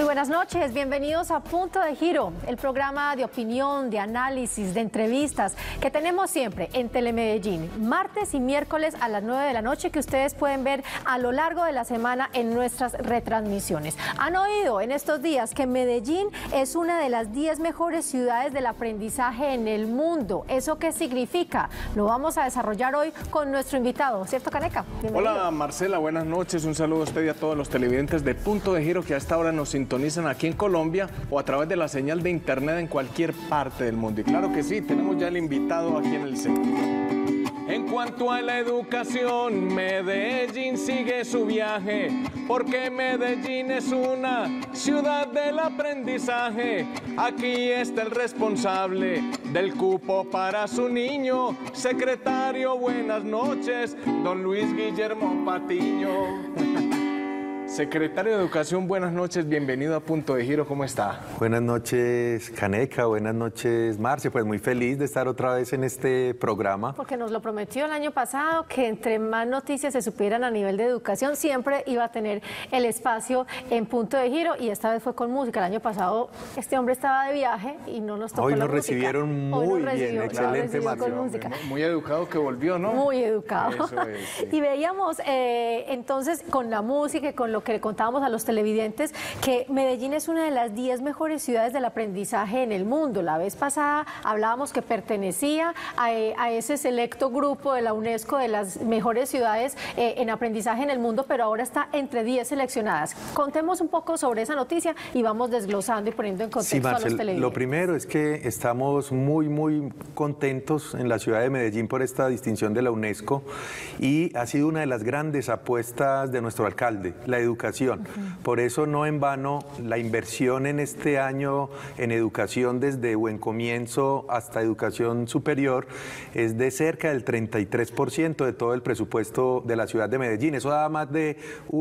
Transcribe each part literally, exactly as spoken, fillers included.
buenas noches, bienvenidos a Punto de Giro, el programa de opinión, de análisis, de entrevistas que tenemos siempre en Telemedellín, martes y miércoles a las nueve de la noche, que ustedes pueden ver a lo largo de la semana en nuestras retransmisiones. Han oído en estos días que Medellín es una de las diez mejores ciudades del aprendizaje en el mundo. ¿Eso qué significa? Lo vamos a desarrollar hoy con nuestro invitado, ¿cierto, Caneca? Bienvenido. Hola Marcela, buenas noches, un saludo a usted y a todos los televidentes de Punto de Giro que a esta hora nos sintonizan aquí en Colombia o a través de la señal de internet en cualquier parte del mundo. Y claro que sí, tenemos ya el invitado aquí en el centro. En cuanto a la educación, Medellín sigue su viaje, porque Medellín es una ciudad del aprendizaje. Aquí está el responsable del cupo para su niño. Secretario, buenas noches, don Luis Guillermo Patiño. Secretario de Educación, buenas noches, bienvenido a Punto de Giro, ¿cómo está? Buenas noches, Caneca, buenas noches, Marce, pues muy feliz de estar otra vez en este programa. Porque nos lo prometió el año pasado, que entre más noticias se supieran a nivel de educación, siempre iba a tener el espacio en Punto de Giro, y esta vez fue con música. El año pasado este hombre estaba de viaje y no nos tocó Hoy la nos música. recibieron muy Hoy nos bien, recibió, excelente, nos Marce. con música. Muy, muy educado que volvió, ¿no? Muy educado. Eso es, sí. Y veíamos eh, entonces con la música y con lo que le contábamos a los televidentes que Medellín es una de las diez mejores ciudades del aprendizaje en el mundo. La vez pasada hablábamos que pertenecía a, a ese selecto grupo de la UNESCO de las mejores ciudades eh, en aprendizaje en el mundo, pero ahora está entre diez seleccionadas. Contemos un poco sobre esa noticia y vamos desglosando y poniendo en contexto Sí, Marcel, a los televidentes. lo primero es que estamos muy, muy contentos en la ciudad de Medellín por esta distinción de la UNESCO, y ha sido una de las grandes apuestas de nuestro alcalde, la educación. Uh-huh. Por eso, no en vano, la inversión en este año en educación, desde buen comienzo hasta educación superior, es de cerca del treinta y tres por ciento de todo el presupuesto de la ciudad de Medellín. Eso da más de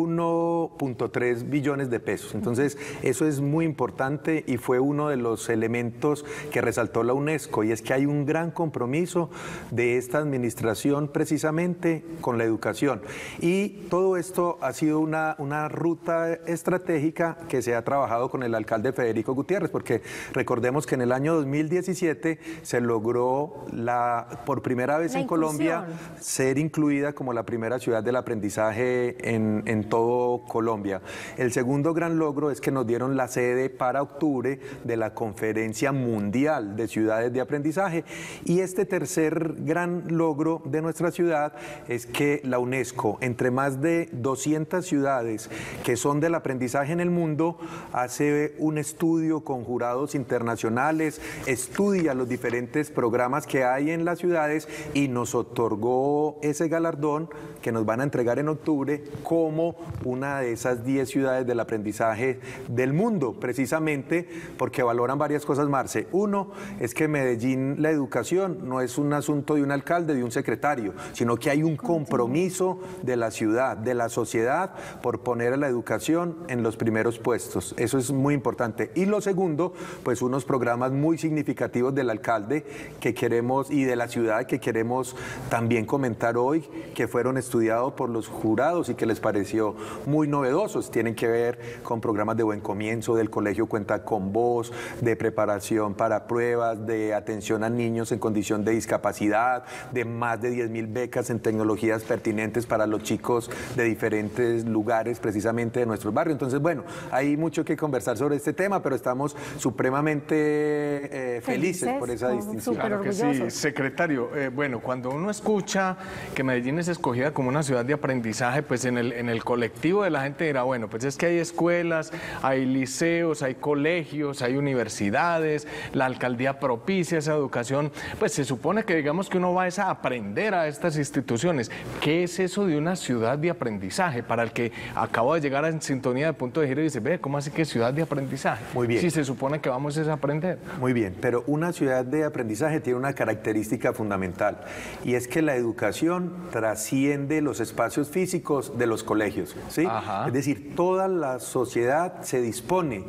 uno punto tres billones de pesos. Entonces, eso es muy importante y fue uno de los elementos que resaltó la UNESCO, y es que hay un gran compromiso de esta administración precisamente con la educación. Y todo esto ha sido una, una ruta estratégica que se ha trabajado con el alcalde Federico Gutiérrez, porque recordemos que en el año dos mil diecisiete se logró la, por primera vez la en Colombia ser incluida como la primera ciudad del aprendizaje en, en todo Colombia. El segundo gran logro es que nos dieron la sede para octubre de la Conferencia Mundial de Ciudades de Aprendizaje, y este tercer gran logro de nuestra ciudad es que la UNESCO, entre más de doscientas ciudades que son del aprendizaje en el mundo, hace un estudio con jurados internacionales, estudia los diferentes programas que hay en las ciudades y nos otorgó ese galardón que nos van a entregar en octubre como una de esas diez ciudades del aprendizaje del mundo, precisamente porque valoran varias cosas, Marce. Uno, es que Medellín, la educación no es un asunto de un alcalde, de un secretario, sino que hay un compromiso de la ciudad, de la sociedad, por poner a la educación en los primeros puestos. Eso es muy importante. Y lo segundo, pues unos programas muy significativos del alcalde que queremos, y de la ciudad, que queremos también comentar hoy, que fueron estudiados por los jurados y que les pareció muy novedosos. Tienen que ver con programas de buen comienzo, del Colegio Cuenta con Vos, de preparación para pruebas, de atención a niños en condición de discapacidad, de más de diez mil becas en tecnologías pertinentes para los chicos de diferentes lugares, precisamente de nuestros barrios. Entonces, bueno, hay mucho que conversar sobre este tema, pero estamos supremamente eh, felices, felices por esa distinción. Claro que sí, secretario. Eh, bueno, cuando uno escucha que Medellín es escogida como una ciudad de aprendizaje, pues en el, en el colectivo de la gente dirá, bueno, pues es que hay escuelas, hay liceos, hay colegios, hay universidades, la alcaldía propicia esa educación, pues se supone que digamos que uno va a aprender a estas instituciones. ¿Qué es eso de una ciudad de aprendizaje? Para el que acabo de llegar en sintonía de Punto de Giro y dice, ve, ¿cómo así que ciudad de aprendizaje? Muy bien. Si se supone que vamos a aprender. Muy bien, pero una ciudad de aprendizaje tiene una característica fundamental, y es que la educación trasciende los espacios físicos de los colegios, ¿sí? Ajá. Es decir, toda la sociedad se dispone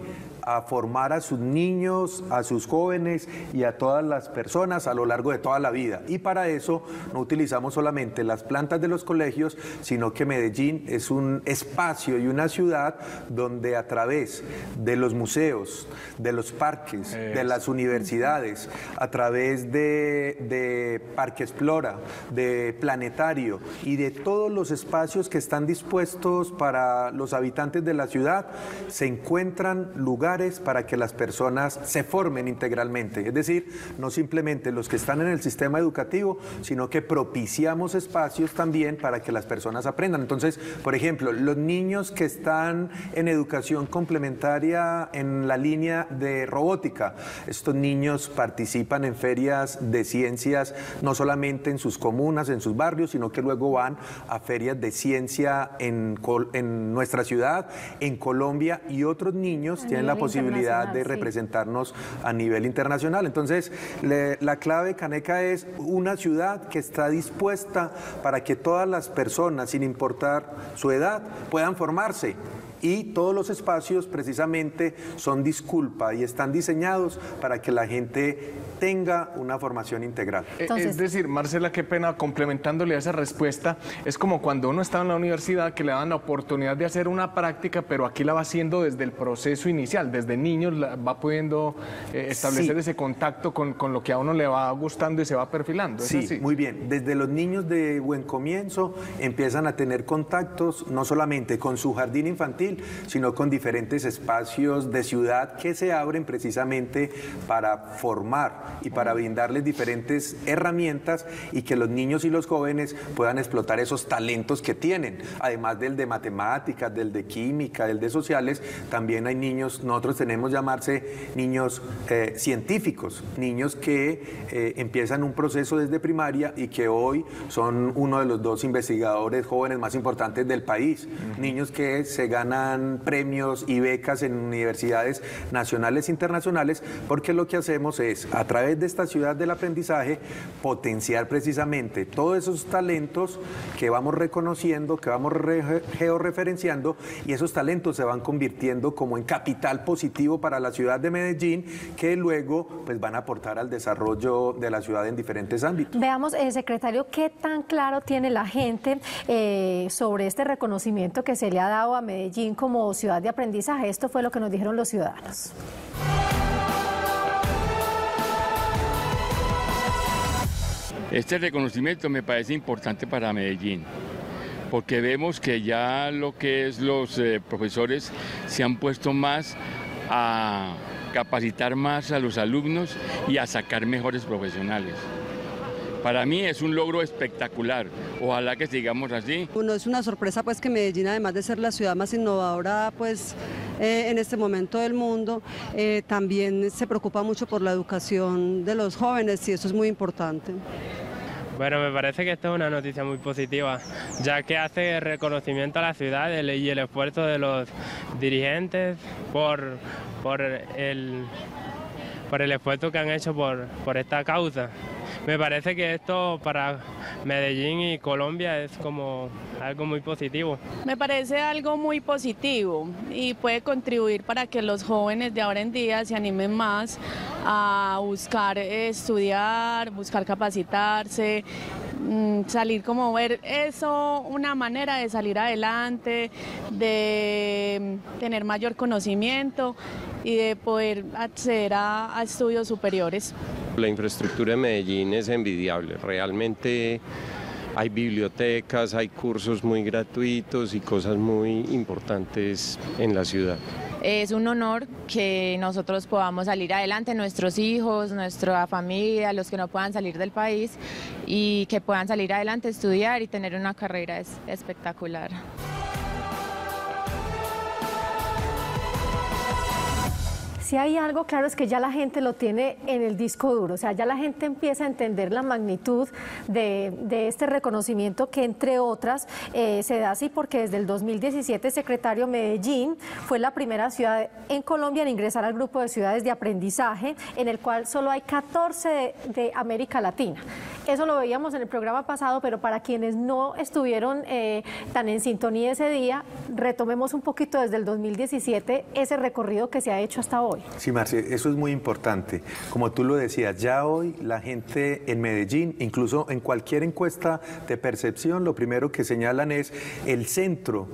a formar a sus niños, a sus jóvenes y a todas las personas a lo largo de toda la vida. Y para eso no utilizamos solamente las plantas de los colegios, sino que Medellín es un espacio y una ciudad donde a través de los museos, de los parques, es. de las universidades, a través de, de Parque Explora, de Planetario y de todos los espacios que están dispuestos para los habitantes de la ciudad, se encuentran lugares para que las personas se formen integralmente. Es decir, no simplemente los que están en el sistema educativo, sino que propiciamos espacios también para que las personas aprendan. Entonces, por ejemplo, los niños que están en educación complementaria en la línea de robótica, estos niños participan en ferias de ciencias, no solamente en sus comunas, en sus barrios, sino que luego van a ferias de ciencia en, en nuestra ciudad, en Colombia, y otros niños a tienen la posibilidad de representarnos sí. a nivel internacional. Entonces, le, la clave, Caneca, es una ciudad que está dispuesta para que todas las personas, sin importar su edad, puedan formarse. Y todos los espacios precisamente son disculpa y están diseñados para que la gente tenga una formación integral. Entonces, es decir, Marcela, qué pena, complementándole a esa respuesta, es como cuando uno estaba en la universidad que le dan la oportunidad de hacer una práctica, pero aquí la va haciendo desde el proceso inicial, desde niños la, va pudiendo eh, establecer sí. ese contacto con, con lo que a uno le va gustando y se va perfilando. ¿Es sí, así? Muy bien. Desde los niños de buen comienzo empiezan a tener contactos no solamente con su jardín infantil, sino con diferentes espacios de ciudad que se abren precisamente para formar y para brindarles diferentes herramientas y que los niños y los jóvenes puedan explotar esos talentos que tienen. Además del de matemáticas, del de química, del de sociales, también hay niños, nosotros tenemos llamarse niños eh, científicos, niños que eh, empiezan un proceso desde primaria y que hoy son uno de los dos investigadores jóvenes más importantes del país. Uh-huh. Niños que se ganan premios y becas en universidades nacionales e internacionales, porque lo que hacemos es, a través de esta ciudad del aprendizaje, potenciar precisamente todos esos talentos que vamos reconociendo, que vamos re georreferenciando, y esos talentos se van convirtiendo como en capital positivo para la ciudad de Medellín, que luego pues van a aportar al desarrollo de la ciudad en diferentes ámbitos. Veamos, eh, secretario, qué tan claro tiene la gente eh, sobre este reconocimiento que se le ha dado a Medellín como ciudad de aprendizaje. Esto fue lo que nos dijeron los ciudadanos. Este reconocimiento me parece importante para Medellín, porque vemos que ya lo que es los eh, profesores se han puesto más a capacitar más a los alumnos y a sacar mejores profesionales. Para mí es un logro espectacular, ojalá que sigamos así. Bueno, es una sorpresa pues que Medellín, además de ser la ciudad más innovadora pues eh, en este momento del mundo, eh, también se preocupa mucho por la educación de los jóvenes, y eso es muy importante. Bueno, me parece que esto es una noticia muy positiva, ya que hace reconocimiento a la ciudad y el esfuerzo de los dirigentes por, por, el, por el esfuerzo que han hecho por, por esta causa. Me parece que esto para Medellín y Colombia es como algo muy positivo. Me parece algo muy positivo y puede contribuir para que los jóvenes de ahora en día se animen más a buscar estudiar, buscar capacitarse, salir como ver eso, una manera de salir adelante, de tener mayor conocimiento y de poder acceder a, a estudios superiores. La infraestructura de Medellín es envidiable, realmente hay bibliotecas, hay cursos muy gratuitos y cosas muy importantes en la ciudad. Es un honor que nosotros podamos salir adelante, nuestros hijos, nuestra familia, los que no puedan salir del país, y que puedan salir adelante, estudiar y tener una carrera es espectacular. Si hay algo claro es que ya la gente lo tiene en el disco duro, o sea, ya la gente empieza a entender la magnitud de, de este reconocimiento que, entre otras, eh, se da así porque desde el dos mil diecisiete, secretario, Medellín fue la primera ciudad en Colombia en ingresar al grupo de ciudades de aprendizaje, en el cual solo hay catorce de, de América Latina. Eso lo veíamos en el programa pasado, pero para quienes no estuvieron eh, tan en sintonía ese día, retomemos un poquito desde el dos mil diecisiete ese recorrido que se ha hecho hasta hoy. Sí, Marce, eso es muy importante. Como tú lo decías, ya hoy la gente en Medellín, incluso en cualquier encuesta de percepción, lo primero que señalan es el centro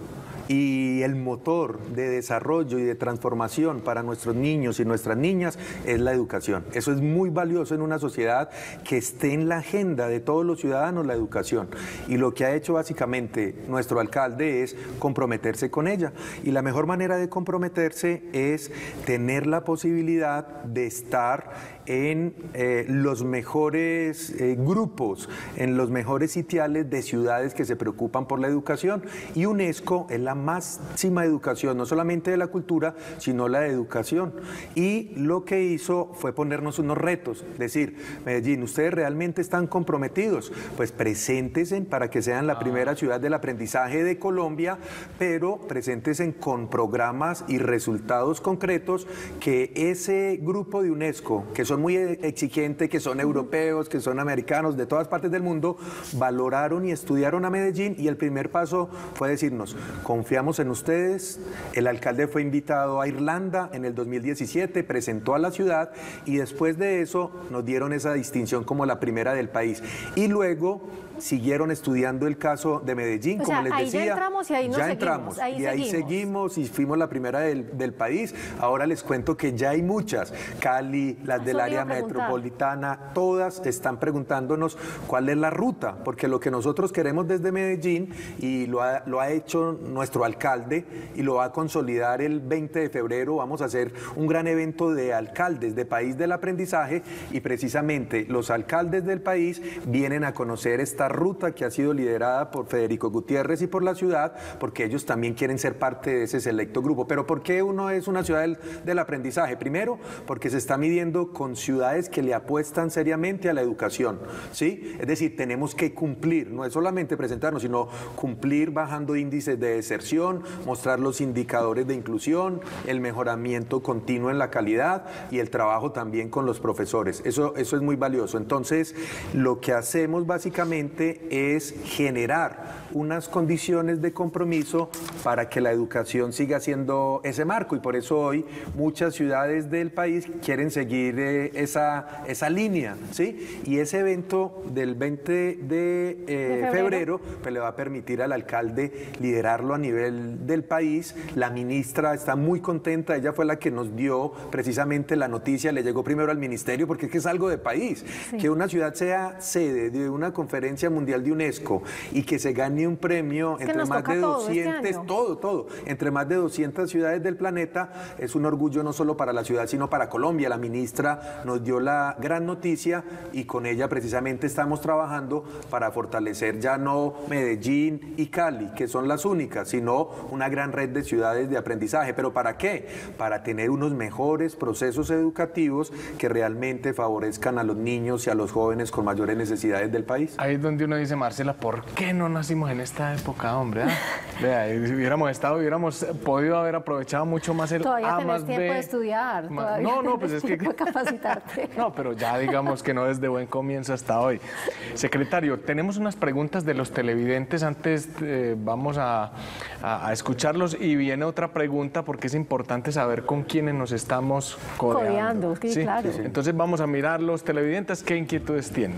y el motor de desarrollo y de transformación para nuestros niños y nuestras niñas es la educación. Eso es muy valioso en una sociedad que esté en la agenda de todos los ciudadanos la educación. Y lo que ha hecho básicamente nuestro alcalde es comprometerse con ella. Y la mejor manera de comprometerse es tener la posibilidad de estar en eh, los mejores eh, grupos, en los mejores sitiales de ciudades que se preocupan por la educación. Y UNESCO es la máxima educación, no solamente de la cultura, sino la de educación. Y lo que hizo fue ponernos unos retos, decir, Medellín, ustedes realmente están comprometidos, pues preséntense para que sean la primera ciudad del aprendizaje de Colombia, pero preséntense con programas y resultados concretos que ese grupo de UNESCO, que son muy exigentes, que son europeos, que son americanos, de todas partes del mundo, valoraron y estudiaron a Medellín, y el primer paso fue decirnos, confiamos en ustedes. El alcalde fue invitado a Irlanda en el dos mil diecisiete, presentó a la ciudad y después de eso nos dieron esa distinción como la primera del país. Y luego siguieron estudiando el caso de Medellín, o como sea, les ahí decía. Ya entramos y ahí nos ya seguimos, entramos ahí y ahí seguimos. seguimos y fuimos la primera del, del país. Ahora les cuento que ya hay muchas. Cali, las Eso del me área iba a preguntar. metropolitana, todas están preguntándonos cuál es la ruta, porque lo que nosotros queremos desde Medellín, y lo ha, lo ha hecho nuestro alcalde y lo va a consolidar el veinte de febrero, vamos a hacer un gran evento de alcaldes de País del Aprendizaje, y precisamente los alcaldes del país vienen a conocer esta ruta que ha sido liderada por Federico Gutiérrez y por la ciudad, porque ellos también quieren ser parte de ese selecto grupo. Pero ¿por qué uno es una ciudad del, del aprendizaje? Primero, porque se está midiendo con ciudades que le apuestan seriamente a la educación, ¿sí? Es decir, tenemos que cumplir, no es solamente presentarnos, sino cumplir bajando índices de deserción, mostrar los indicadores de inclusión, el mejoramiento continuo en la calidad y el trabajo también con los profesores. Eso, eso es muy valioso. Entonces, lo que hacemos básicamente es generar unas condiciones de compromiso para que la educación siga siendo ese marco, y por eso hoy muchas ciudades del país quieren seguir eh, esa, esa línea, ¿sí? Y ese evento del veinte de, eh, de febrero, febrero pues, le va a permitir al alcalde liderarlo a nivel del país. La ministra está muy contenta, ella fue la que nos dio precisamente la noticia, le llegó primero al ministerio porque es que es algo de país, sí. Que una ciudad sea sede de una conferencia mundial de UNESCO y que se gane un premio es entre más de doscientas, este todo, todo, entre más de doscientas ciudades del planeta, es un orgullo no solo para la ciudad, sino para Colombia. La ministra nos dio la gran noticia y con ella precisamente estamos trabajando para fortalecer ya no Medellín y Cali, que son las únicas, sino una gran red de ciudades de aprendizaje. ¿Pero para qué? Para tener unos mejores procesos educativos que realmente favorezcan a los niños y a los jóvenes con mayores necesidades del país. Ahí es donde uno dice, Marcela, ¿por qué no nacimos en esta época, hombre? ¿Ah? Vea, si hubiéramos estado, hubiéramos podido haber aprovechado mucho más el Todavía A tenés más tiempo B. de estudiar. Ma... No, no, pues es que... capacitarte. No, pero ya digamos que no desde buen comienzo hasta hoy. Secretario, tenemos unas preguntas de los televidentes. Antes eh, vamos a, a, a escucharlos y viene otra pregunta porque es importante saber con quiénes nos estamos codeando. Codeando, sí, ¿Sí? claro. Sí, sí. Entonces vamos a mirar los televidentes, qué inquietudes tienen.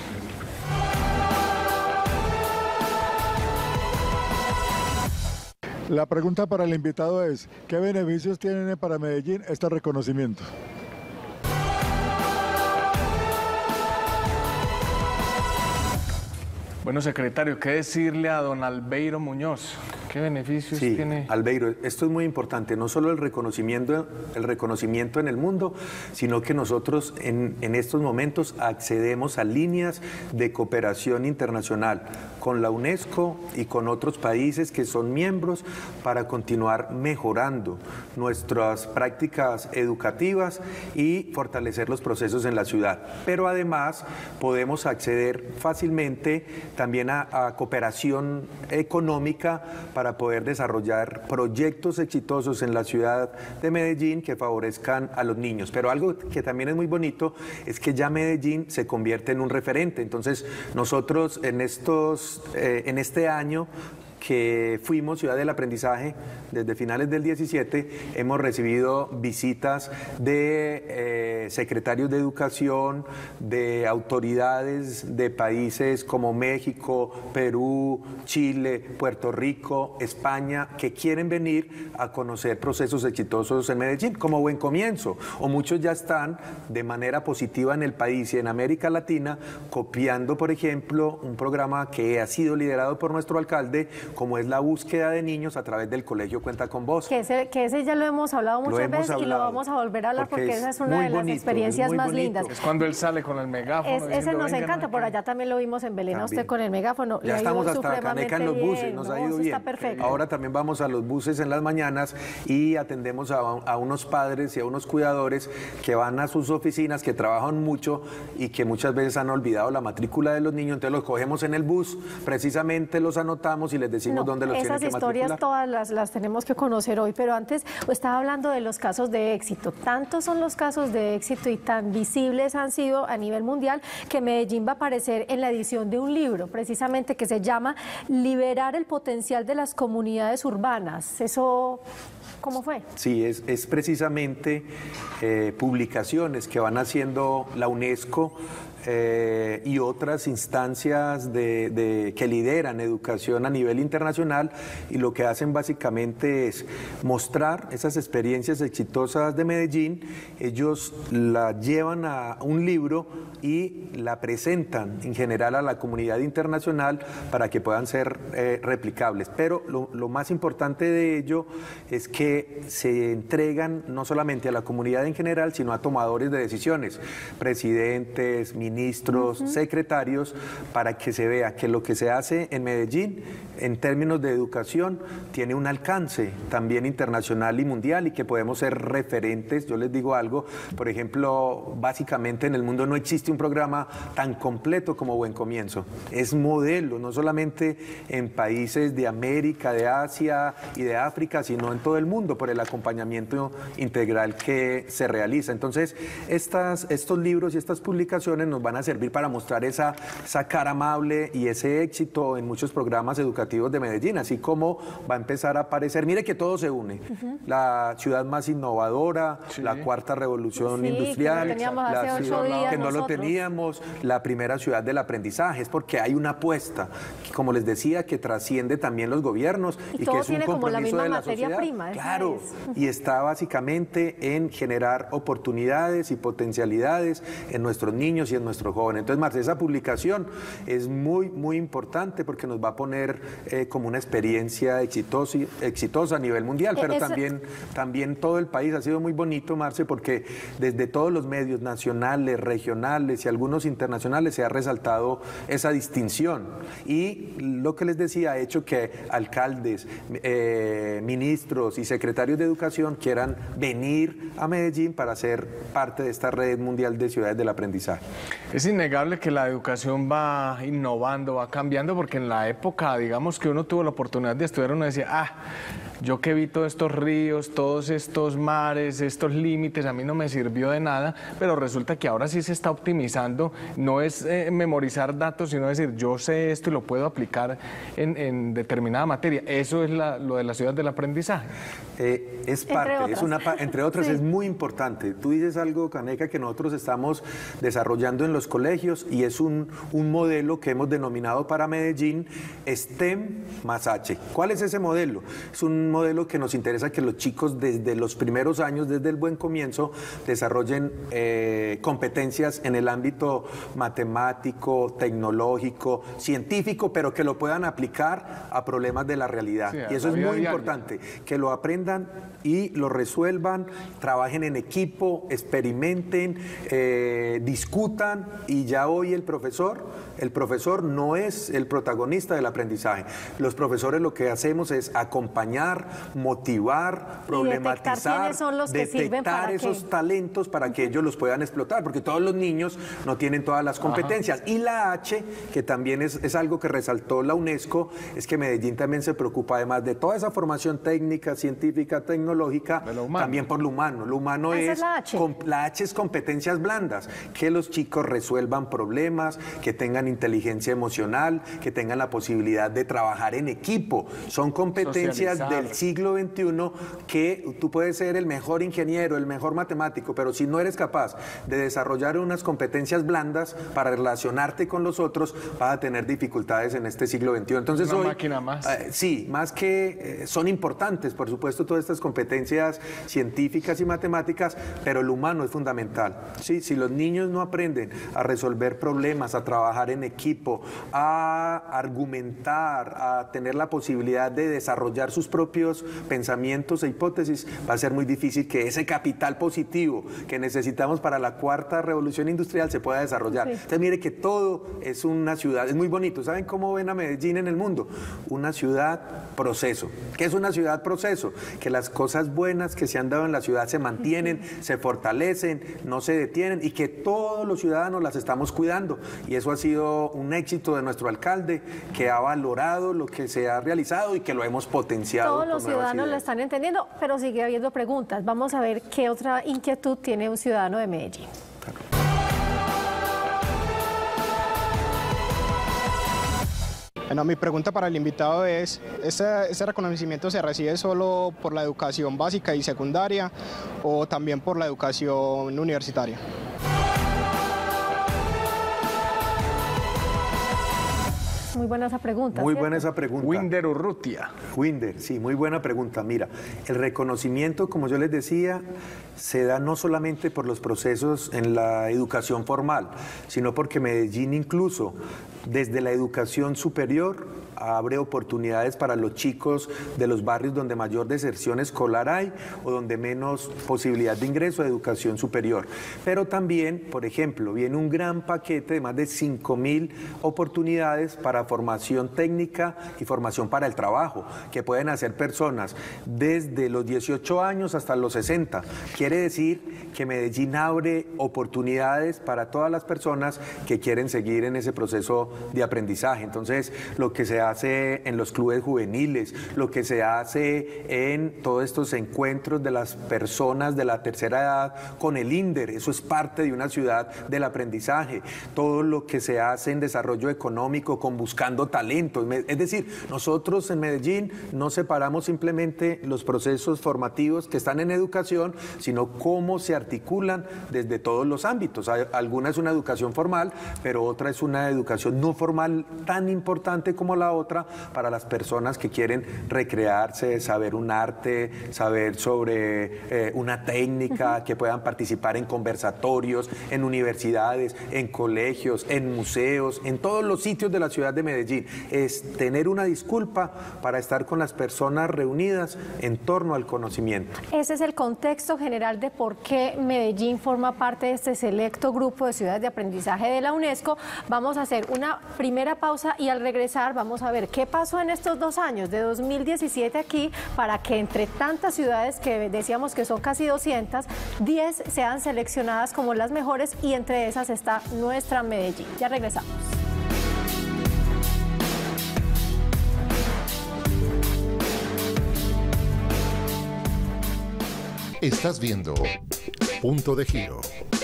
La pregunta para el invitado es, ¿qué beneficios tiene para Medellín este reconocimiento? Bueno, secretario, ¿qué decirle a don Albeiro Muñoz, ¿Qué beneficios sí, tiene? Albeiro, esto es muy importante, no solo el reconocimiento, el reconocimiento en el mundo, sino que nosotros en, en estos momentos accedemos a líneas de cooperación internacional con la UNESCO y con otros países que son miembros para continuar mejorando nuestras prácticas educativas y fortalecer los procesos en la ciudad. Pero además podemos acceder fácilmente también a, a cooperación económica para poder desarrollar proyectos exitosos en la ciudad de Medellín que favorezcan a los niños. Pero algo que también es muy bonito es que ya Medellín se convierte en un referente. Entonces nosotros en, estos, eh, en este año que fuimos Ciudad del Aprendizaje, desde finales del diecisiete, hemos recibido visitas de eh, secretarios de educación, de autoridades de países como México, Perú, Chile, Puerto Rico, España, que quieren venir a conocer procesos exitosos en Medellín, como buen comienzo. O muchos ya están de manera positiva en el país y en América Latina, copiando, por ejemplo, un programa que ha sido liderado por nuestro alcalde, como es la búsqueda de niños a través del Colegio Cuenta con Vos. Que ese, que ese ya lo hemos hablado muchas hemos veces hablado, y lo vamos a volver a hablar porque, porque esa es una de las bonito, experiencias más bonito. lindas. Es cuando él sale con el megáfono. Es, ese nos encanta, por allá también lo vimos en Belén, a usted con el megáfono. Ya estamos hasta Caneca en los buses, bien, nos ha ido no, bien. Está perfecto. Ahora también vamos a los buses en las mañanas y atendemos a, a unos padres y a unos cuidadores que van a sus oficinas, que trabajan mucho y que muchas veces han olvidado la matrícula de los niños, entonces los cogemos en el bus, precisamente los anotamos y les decimos no, dónde los tienen que matricular. Esas historias todas las, las tenemos que conocer hoy, pero antes estaba hablando de los casos de éxito. Tantos son los casos de éxito y tan visibles han sido a nivel mundial que Medellín va a aparecer en la edición de un libro, precisamente que se llama Liberar el potencial de las comunidades urbanas. Eso... ¿Cómo fue? Sí, es, es precisamente eh, publicaciones que van haciendo la UNESCO eh, y otras instancias de, de, que lideran educación a nivel internacional, y lo que hacen básicamente es mostrar esas experiencias exitosas de Medellín. Ellos la llevan a un libro y la presentan en general a la comunidad internacional para que puedan ser eh, replicables. Pero lo, lo más importante de ello es que se entregan no solamente a la comunidad en general, sino a tomadores de decisiones, presidentes, ministros, uh-huh. secretarios, para que se vea que lo que se hace en Medellín en términos de educación tiene un alcance también internacional y mundial, y que podemos ser referentes. Yo les digo algo, por ejemplo, básicamente en el mundo no existe un programa tan completo como Buen Comienzo. Es modelo, no solamente en países de América, de Asia y de África, sino en todo el mundo, por el acompañamiento integral que se realiza. Entonces, estas, estos libros y estas publicaciones nos van a servir para mostrar esa, esa cara amable y ese éxito en muchos programas educativos de Medellín, así como va a empezar a aparecer, mire que todo se une, uh-huh. la ciudad más innovadora, sí. la cuarta revolución sí, industrial, que, no hace la ciudad días que no nosotros. lo teníamos, la primera ciudad del aprendizaje. Es porque hay una apuesta, como les decía, que trasciende también los gobiernos y, y que es un compromiso como la misma de la materia sociedad. Prima, claro, es. Y está básicamente en generar oportunidades y potencialidades en nuestros niños y en nuestros jóvenes. Entonces, Marce, esa publicación es muy, muy importante porque nos va a poner eh, como una experiencia exitosa, exitosa a nivel mundial, pero Eso... también, también todo el país ha sido muy bonito, Marce, porque desde todos los medios nacionales, regionales y algunos internacionales se ha resaltado esa distinción. Y lo que les decía ha hecho que alcaldes, eh, ministros y secretarios de educación quieran venir a Medellín para ser parte de esta red mundial de ciudades del aprendizaje. Es innegable que la educación va innovando, va cambiando, porque en la época, digamos, que uno tuvo la oportunidad de estudiar, uno decía, ah, yo que vi todos estos ríos, todos estos mares, estos límites, a mí no me sirvió de nada, pero resulta que ahora sí se está optimizando. No es eh, memorizar datos, sino decir, yo sé esto y lo puedo aplicar en, en determinada materia. Eso es la, lo de la ciudad del aprendizaje. Eh, es parte, entre es una, entre otras, sí. es muy importante. Tú dices algo, Caneca, que nosotros estamos desarrollando en los colegios, y es un, un modelo que hemos denominado para Medellín STEM más H. ¿Cuál es ese modelo? Es un un modelo que nos interesa que los chicos desde los primeros años, desde el buen comienzo, desarrollen eh, competencias en el ámbito matemático, tecnológico, científico, pero que lo puedan aplicar a problemas de la realidad. Sí, y eso es muy diaria. importante, que lo aprendan y lo resuelvan, trabajen en equipo, experimenten, eh, discutan, y ya hoy el profesor, el profesor no es el protagonista del aprendizaje. Los profesores lo que hacemos es acompañar, motivar, problematizar, detectar quiénes son los que sirven para esos qué. talentos para que ellos los puedan explotar, porque todos los niños no tienen todas las competencias. Ajá. Y la H, que también es, es algo que resaltó la UNESCO, es que Medellín también se preocupa, además de toda esa formación técnica, científica, tecnológica, también por lo humano. Lo humano Esa es, es la H. Com, la H es competencias blandas, que los chicos resuelvan problemas, que tengan inteligencia emocional, que tengan la posibilidad de trabajar en equipo. Son competencias del siglo veintiuno que tú puedes ser el mejor ingeniero, el mejor matemático, pero si no eres capaz de desarrollar unas competencias blandas para relacionarte con los otros, vas a tener dificultades en este siglo veintiuno. Entonces Una hoy, máquina más. Eh, sí, más que eh, son importantes, por supuesto, todas estas competencias científicas y matemáticas, pero el humano es fundamental. Sí, si los niños no aprenden a resolver problemas, a trabajar en equipo, a argumentar, a tener la posibilidad de desarrollar sus propios pensamientos e hipótesis, va a ser muy difícil que ese capital positivo que necesitamos para la cuarta revolución industrial se pueda desarrollar. Sí. Entonces mire que todo es una ciudad, es muy bonito. ¿Saben cómo ven a Medellín en el mundo? Una ciudad proceso. ¿Qué es una ciudad proceso? Que las cosas buenas que se han dado en la ciudad se mantienen, uh-huh. se fortalecen, no se detienen, y que todos los ciudadanos las estamos cuidando. Y eso ha sido un éxito de nuestro alcalde, que ha valorado lo que se ha realizado y que lo hemos potenciado. Todos los ciudadanos lo están entendiendo, pero sigue habiendo preguntas. Vamos a ver qué otra inquietud tiene un ciudadano de Medellín. Claro. Bueno, mi pregunta para el invitado es, ¿este, ¿este reconocimiento se recibe solo por la educación básica y secundaria o también por la educación universitaria? Muy buena esa pregunta. Muy ¿cierto? buena esa pregunta. Winder Urrutia. Winder, sí, muy buena pregunta. Mira, el reconocimiento, como yo les decía, se da no solamente por los procesos en la educación formal, sino porque Medellín incluso desde la educación superior abre oportunidades para los chicos de los barrios donde mayor deserción escolar hay o donde menos posibilidad de ingreso a educación superior. Pero también, por ejemplo, viene un gran paquete de más de cinco mil oportunidades para formación técnica y formación para el trabajo, que pueden hacer personas desde los dieciocho años hasta los sesenta. Quiere decir que Medellín abre oportunidades para todas las personas que quieren seguir en ese proceso de aprendizaje. Entonces, lo que se hace en los clubes juveniles, lo que se hace en todos estos encuentros de las personas de la tercera edad con el INDER, eso es parte de una ciudad del aprendizaje. Todo lo que se hace en desarrollo económico con buscando talento. Es decir, nosotros en Medellín no separamos simplemente los procesos formativos que están en educación, sino cómo se articulan desde todos los ámbitos. Alguna es una educación formal, pero otra es una educación no formal tan importante como la otra para las personas que quieren recrearse, saber un arte, saber sobre eh, una técnica, que puedan participar en conversatorios, en universidades, en colegios, en museos, en todos los sitios de la ciudad de Medellín. Es tener una disculpa para estar con las personas reunidas en torno al conocimiento. Ese es el contexto general de por qué Medellín forma parte de este selecto grupo de ciudades de aprendizaje de la UNESCO. Vamos a hacer una primera pausa y al regresar vamos a ver qué pasó en estos dos años, de dos mil diecisiete aquí, para que entre tantas ciudades que decíamos que son casi doscientas, diez sean seleccionadas como las mejores, y entre esas está nuestra Medellín. Ya regresamos. Estás viendo Punto de Giro.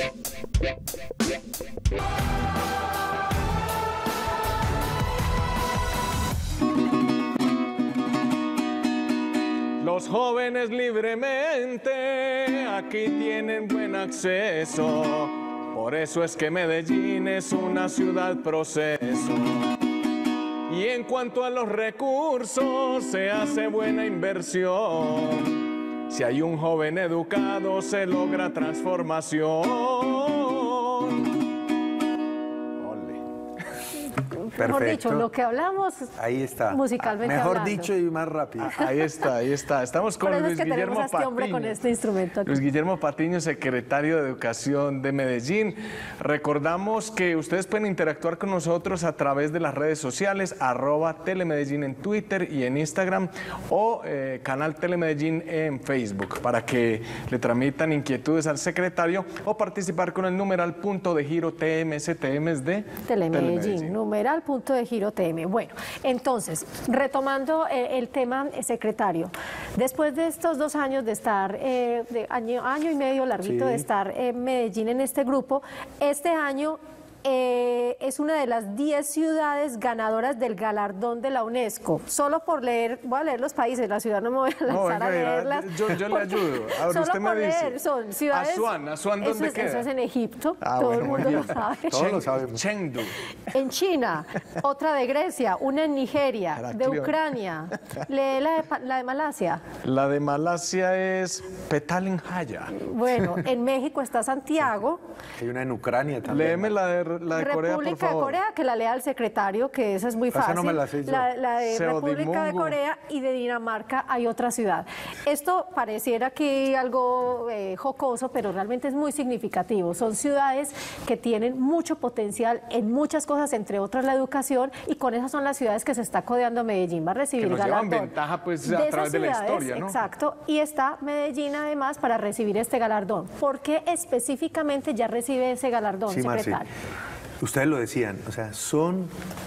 Los jóvenes libremente aquí tienen buen acceso. Por eso es que Medellín es una ciudad proceso. Y en cuanto a los recursos, se hace buena inversión. Si hay un joven educado, se logra transformación. Mejor Perfecto. dicho, lo que hablamos Ahí está. musicalmente Mejor hablando. dicho y más rápido. Ahí está, ahí está. Estamos con Por eso Luis es que Guillermo tenemos a este hombre Patiño. con este instrumento aquí. Luis Guillermo Patiño, secretario de Educación de Medellín. Recordamos que ustedes pueden interactuar con nosotros a través de las redes sociales, arroba Telemedellín en Twitter y en Instagram, o eh, canal Telemedellín en Facebook, para que le tramitan inquietudes al secretario o participar con el numeral punto de giro T M S T M de Telemedellín, Telemedellín. numeral punto de giro T M. Bueno, entonces, retomando eh, el tema, eh, secretario, después de estos dos años de estar, eh, de año, año y medio larguito Sí. de estar en Medellín en este grupo, este año eh, es una de las diez ciudades ganadoras del galardón de la UNESCO. Solo por leer, voy a leer los países, la ciudad no me voy a lanzar No, a venga, leerlas. yo, yo le porque ayudo. Ahora solo usted me por dice. leer, son ciudades. Asuán, Asuán, ¿dónde eso es, queda? Eso es en Egipto, Ah, todo bueno, el muy mundo lo bien. sabe. Todos lo Cheng- sabemos. Chengdu. En China, otra de Grecia, una en Nigeria, de Heraclión. Ucrania, lee la de, Pa- la de Malasia. La de Malasia es Petalinjaya. Bueno, en México está Santiago, Hay una en Ucrania también. Léeme la de, la de Corea, por República de favor. Corea, que la lea el secretario, que esa es muy Esa fácil. no me la sé yo. La, la de Seodimungu. República de Corea y de Dinamarca hay otra ciudad. Esto pareciera aquí algo eh, jocoso, pero realmente es muy significativo. Son ciudades que tienen mucho potencial en muchas cosas, entre otras la educación, y con esas son las ciudades que se está codeando Medellín. Va a recibir Que nos llevan galardón. ventaja, pues, a esas través de la ciudades, historia, ¿no? Exacto, y está Medellín además para recibir este galardón. ¿Por qué específicamente ya recibe ese galardón, Sí, Marci. secretario? Ustedes lo decían, o sea, son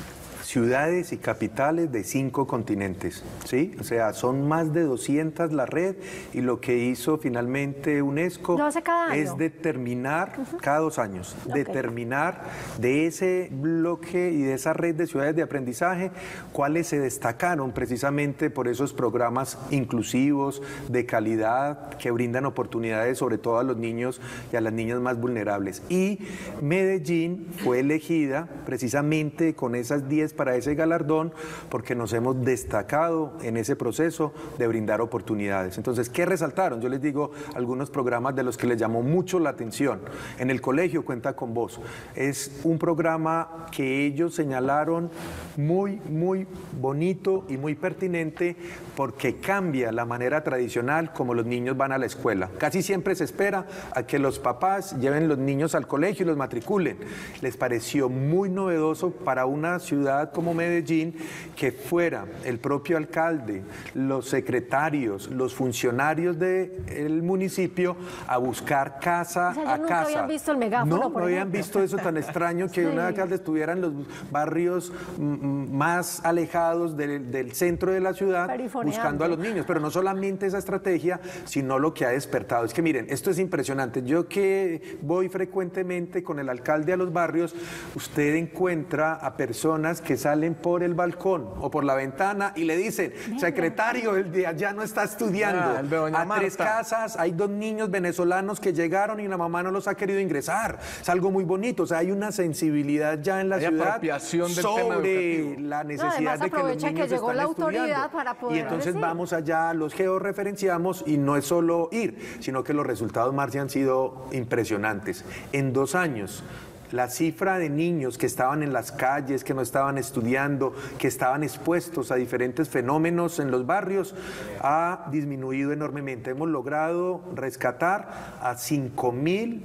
ciudades y capitales de cinco continentes, ¿sí? O sea, son más de doscientas la red, y lo que hizo finalmente UNESCO ¿Lo hace cada año? es determinar, cada dos años, determinar de ese bloque y de esa red de ciudades de aprendizaje cuáles se destacaron precisamente por esos programas inclusivos, de calidad, que brindan oportunidades sobre todo a los niños y a las niñas más vulnerables. Y Medellín fue elegida precisamente con esas diez para ese galardón, porque nos hemos destacado en ese proceso de brindar oportunidades. Entonces, ¿qué resaltaron? Yo les digo algunos programas de los que les llamó mucho la atención. En el colegio Cuenta con Vos. Es un programa que ellos señalaron muy, muy bonito y muy pertinente, porque cambia la manera tradicional como los niños van a la escuela. Casi siempre se espera a que los papás lleven los niños al colegio y los matriculen. Les pareció muy novedoso para una ciudad como Medellín que fuera el propio alcalde, los secretarios, los funcionarios del municipio a buscar casa O sea, ellos a nunca casa. habían visto el megáfono, No, por no habían ejemplo. visto eso tan extraño, que Sí. un alcalde estuviera en los barrios mm, más alejados del, del centro de la ciudad Perifoneando. buscando a los niños. Pero no solamente esa estrategia, sino lo que ha despertado. Es que miren, esto es impresionante. Yo que voy frecuentemente con el alcalde a los barrios, usted encuentra a personas que salen por el balcón o por la ventana y le dicen, secretario, el de allá no está estudiando. Ah, el de doña a tres Marta. casas hay dos niños venezolanos que llegaron y la mamá no los ha querido ingresar. Es algo muy bonito. O sea, hay una sensibilidad ya en la Hay ciudad apropiación del tema sobre educativo. la No, necesidad además de que los aprovecha que niños llegó están la autoridad estudiando. para poder Y entonces decir. vamos allá, los georreferenciamos, y no es solo ir, sino que los resultados, Marcia, han sido impresionantes. En dos años, la cifra de niños que estaban en las calles, que no estaban estudiando, que estaban expuestos a diferentes fenómenos en los barrios, ha disminuido enormemente. Hemos logrado rescatar a cinco mil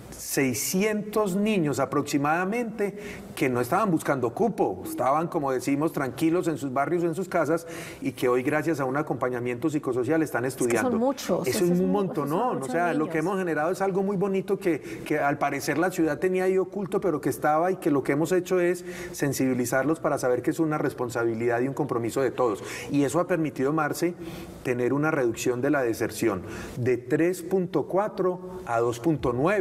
seiscientos niños aproximadamente que no estaban buscando cupo, estaban, como decimos, tranquilos en sus barrios o en sus casas, y que hoy, gracias a un acompañamiento psicosocial, están estudiando. son muchos, Eso eso es es un mu- montón, esos son ¿no? O muchos sea, lo niños. que hemos generado es algo muy bonito que, que al parecer la ciudad tenía ahí oculto, pero que estaba, y que lo que hemos hecho es sensibilizarlos para saber que es una responsabilidad y un compromiso de todos. Y eso ha permitido, Marce, tener una reducción de la deserción de tres punto cuatro a dos punto nueve en estos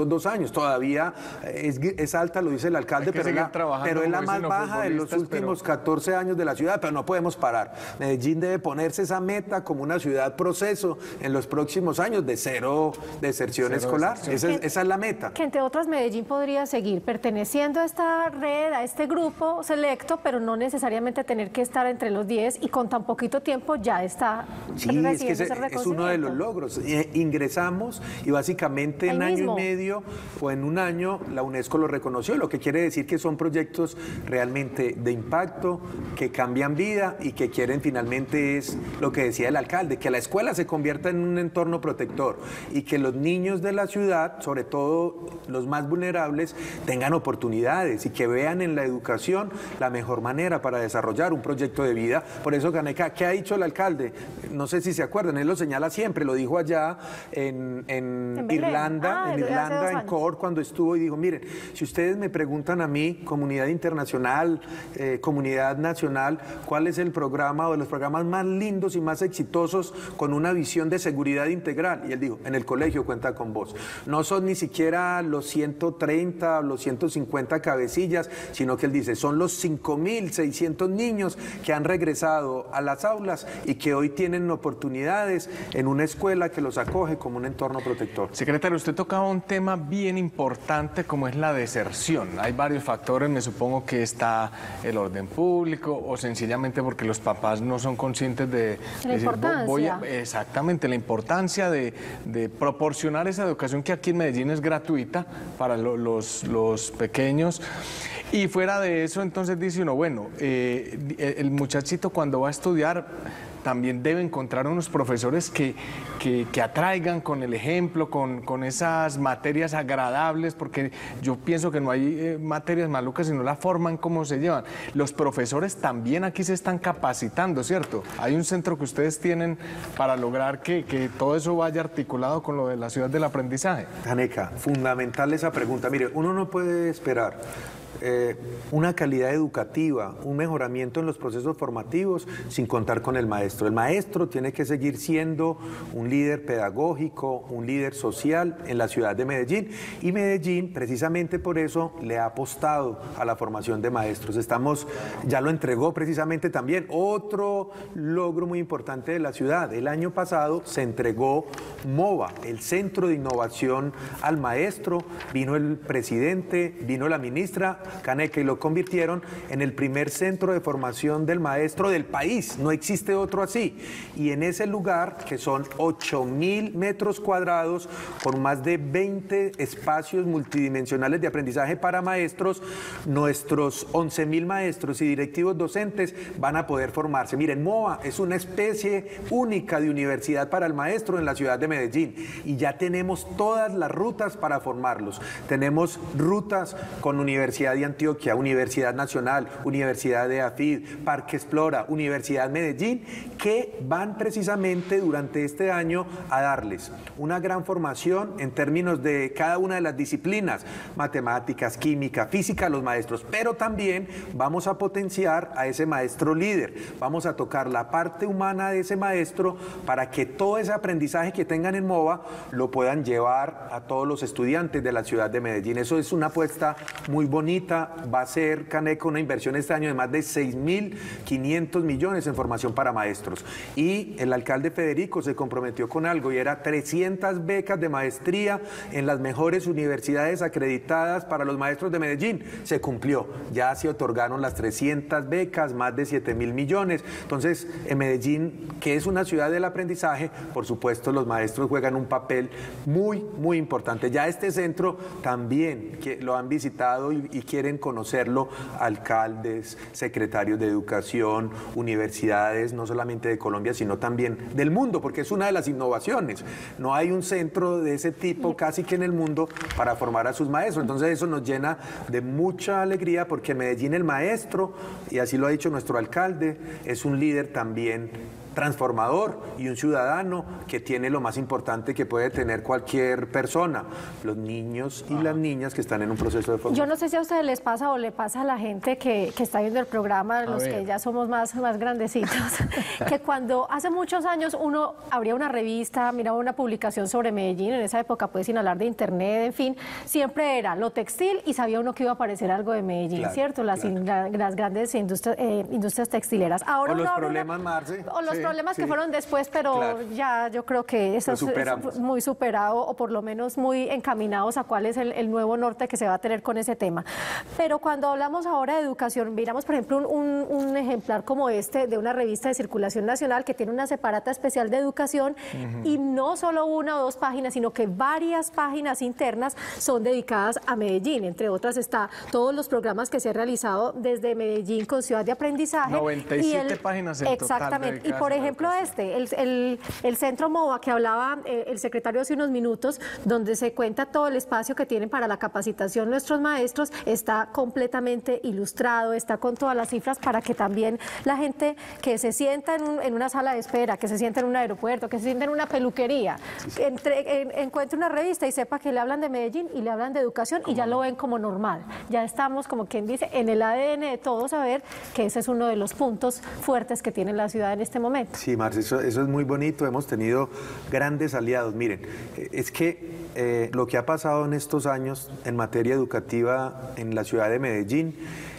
estos dos años. Todavía es, es alta, lo dice el alcalde, pero, la, pero es la más baja de los últimos pero... catorce años de la ciudad, pero no podemos parar. Medellín debe ponerse esa meta como una ciudad proceso en los próximos años de cero deserción cero escolar. Deserción. Esa, es, esa es la meta. Que entre otras Medellín podría seguir perteneciendo a esta red, a este grupo selecto, pero no necesariamente tener que estar entre los diez y con tan poquito tiempo ya está sí, es que ese, es uno de los logros. Ingresamos y básicamente en año y medio o en un año la UNESCO lo reconoció, lo que quiere decir que son proyectos realmente de impacto, que cambian vida y que quieren finalmente es lo que decía el alcalde, que la escuela se convierta en un entorno protector y que los niños de la ciudad, sobre todo los más vulnerables, tengan oportunidades y que vean en la educación la mejor manera para desarrollar un proyecto de vida. Por eso, Caneca, ¿qué ha dicho el alcalde? No sé si se acuerdan, él lo señala siempre, lo dijo allá en, en, en Irlanda, ah, en Irlanda, en Cork, cuando estuvo y dijo, miren, si ustedes me preguntan a mí, comunidad internacional, eh, comunidad nacional, ¿cuál es el programa o de los programas más lindos y más exitosos con una visión de seguridad integral? Y él dijo, en el colegio cuenta con vos. No son ni siquiera los ciento treinta o los ciento cincuenta cabecillas, sino que él dice, son los cinco mil seiscientos niños que han regresado a las aulas y que hoy tienen oportunidades en una escuela que los acoge como un entorno protector. Secretario, usted tocaba un tema bien importante como es la deserción. Hay varios factores, me supongo que está el orden público o sencillamente porque los papás no son conscientes de... La decir, importancia. Voy a, exactamente, la importancia de, de proporcionar esa educación que aquí en Medellín es gratuita para lo, los, los pequeños. Y fuera de eso, entonces dice uno, bueno, eh, el muchachito cuando va a estudiar también debe encontrar unos profesores que, que, que atraigan con el ejemplo, con, con esas materias agradables, porque yo pienso que no hay eh, materias malucas, sino la forma en cómo se llevan. Los profesores también aquí se están capacitando, ¿cierto? Hay un centro que ustedes tienen para lograr que, que todo eso vaya articulado con lo de la ciudad del aprendizaje. Caneca, fundamental esa pregunta. Mire, uno no puede esperar Eh, una calidad educativa, un mejoramiento en los procesos formativos sin contar con el maestro. El maestro tiene que seguir siendo un líder pedagógico, un líder social en la ciudad de Medellín y Medellín precisamente por eso le ha apostado a la formación de maestros. Estamos, ya lo entregó precisamente también, otro logro muy importante de la ciudad. El año pasado se entregó MOVA, el Centro de Innovación al Maestro, vino el presidente, vino la ministra Caneca y lo convirtieron en el primer centro de formación del maestro del país. No existe otro así. Y en ese lugar, que son ocho mil metros cuadrados, con más de veinte espacios multidimensionales de aprendizaje para maestros, nuestros once mil maestros y directivos docentes van a poder formarse. Miren, MOVA es una especie única de universidad para el maestro en la ciudad de Medellín y ya tenemos todas las rutas para formarlos. Tenemos rutas con Universidad de Antioquia, Universidad Nacional, Universidad de AFID, Parque Explora, Universidad Medellín, que van precisamente durante este año a darles una gran formación en términos de cada una de las disciplinas, matemáticas, química, física a los maestros, pero también vamos a potenciar a ese maestro líder, vamos a tocar la parte humana de ese maestro para que todo ese aprendizaje que tengan en MOVA lo puedan llevar a todos los estudiantes de la ciudad de Medellín. Eso es una apuesta muy bonita. Va a ser, Caneca, una inversión este año de más de seis mil quinientos millones en formación para maestros. Y el alcalde Federico se comprometió con algo y era trescientas becas de maestría en las mejores universidades acreditadas para los maestros de Medellín. Se cumplió, ya se otorgaron las trescientas becas, más de siete mil millones. Entonces, en Medellín, que es una ciudad del aprendizaje, por supuesto los maestros juegan un papel muy, muy importante. Ya este centro también que lo han visitado y, y quieren conocerlo alcaldes, secretarios de educación, universidades, no solamente de Colombia, sino también del mundo, porque es una de las innovaciones. No hay un centro de ese tipo casi que en el mundo para formar a sus maestros. Entonces eso nos llena de mucha alegría porque en Medellín el maestro, y así lo ha dicho nuestro alcalde, es un líder también transformador y un ciudadano que tiene lo más importante que puede tener cualquier persona, los niños y las niñas que están en un proceso de formación. Yo no sé si a ustedes les pasa o le pasa a la gente que, que está viendo el programa, a los ver. que ya somos más, más grandecitos, que cuando hace muchos años uno abría una revista, miraba una publicación sobre Medellín, en esa época pues sin hablar de internet, en fin, siempre era lo textil y sabía uno que iba a aparecer algo de Medellín, claro, ¿cierto? Las, claro. la, las grandes industrias, eh, industrias textileras. Ahora o los no problemas, una, Marce. O los sí, problemas sí. que fueron después, pero claro. ya yo creo que eso es, es muy superado o por lo menos muy encaminados a cuál es el, el nuevo norte que se va a tener con ese tema. Pero cuando hablamos ahora de educación, miramos por ejemplo un, un, un ejemplar como este de una revista de circulación nacional que tiene una separata especial de educación uh-huh. y no solo una o dos páginas, sino que varias páginas internas son dedicadas a Medellín. Entre otras está todos los programas que se han realizado desde Medellín con Ciudad de Aprendizaje. noventa y siete y el, páginas en exactamente. total. Y por ejemplo este, el, el, el Centro MOVA que hablaba eh, el secretario hace unos minutos, donde se cuenta todo el espacio que tienen para la capacitación nuestros maestros, está completamente ilustrado, está con todas las cifras para que también la gente que se sienta en, un, en una sala de espera, que se sienta en un aeropuerto, que se sienta en una peluquería, sí, sí. Entre, en, encuentre una revista y sepa que le hablan de Medellín y le hablan de educación y ya lo ven como normal. Ya estamos, como quien dice, en el A D N de todos saber que ese es uno de los puntos fuertes que tiene la ciudad en este momento. Sí, Marce, eso, eso es muy bonito, hemos tenido grandes aliados. Miren, es que eh, lo que ha pasado en estos años en materia educativa en la ciudad de Medellín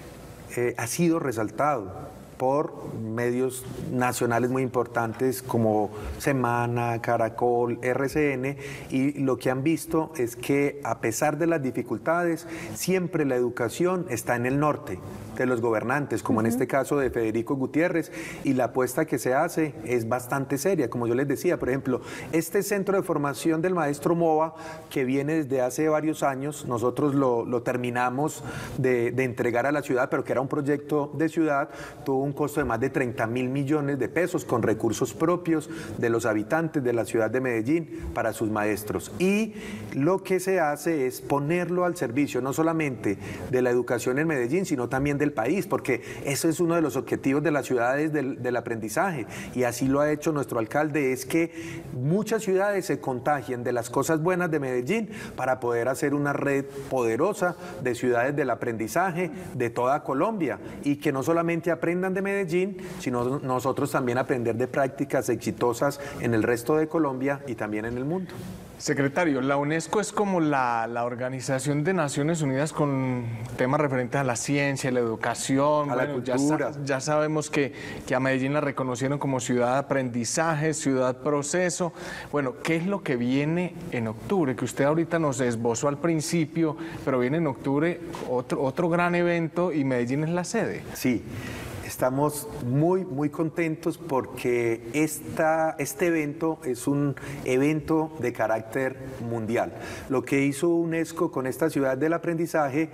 eh, ha sido resaltado por medios nacionales muy importantes como Semana, Caracol, R C N, y lo que han visto es que a pesar de las dificultades, siempre la educación está en el norte de los gobernantes, como uh-huh. en este caso de Federico Gutiérrez, y la apuesta que se hace es bastante seria, como yo les decía. Por ejemplo, este centro de formación del maestro MOVA, que viene desde hace varios años, nosotros lo, lo terminamos de, de entregar a la ciudad, pero que era un proyecto de ciudad, tuvo un costo de más de treinta mil millones de pesos con recursos propios de los habitantes de la ciudad de Medellín para sus maestros. Y lo que se hace es ponerlo al servicio no solamente de la educación en Medellín, sino también del país, porque eso es uno de los objetivos de las ciudades del, del aprendizaje, y así lo ha hecho nuestro alcalde, es que muchas ciudades se contagien de las cosas buenas de Medellín para poder hacer una red poderosa de ciudades del aprendizaje de toda Colombia, y que no solamente aprendan de Medellín, sino nosotros también aprender de prácticas exitosas en el resto de Colombia y también en el mundo. Secretario, la UNESCO es como la, la Organización de Naciones Unidas con temas referentes a la ciencia, a la educación, a bueno, la cultura. Ya, ya sabemos que, que a Medellín la reconocieron como ciudad de aprendizaje, ciudad proceso. Bueno, ¿qué es lo que viene en octubre? Que usted ahorita nos esbozó al principio, pero viene en octubre otro, otro gran evento y Medellín es la sede. Sí. Estamos muy, muy contentos porque esta, este evento es un evento de carácter mundial. Lo que hizo UNESCO con esta ciudad del aprendizaje